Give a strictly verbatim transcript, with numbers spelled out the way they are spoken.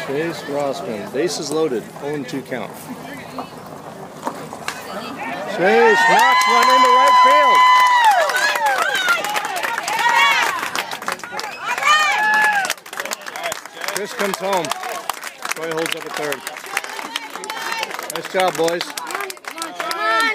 Chase Rossman, bases loaded, oh and two count. Chase knocks one into right field. Chris comes home. Troy holds up at third. Nice job, boys.